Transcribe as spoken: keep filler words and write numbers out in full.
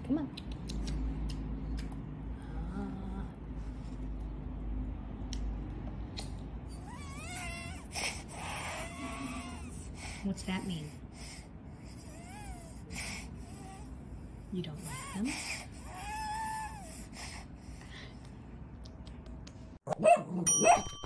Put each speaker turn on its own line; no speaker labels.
Come on. Ah. What's that mean? You don't like them?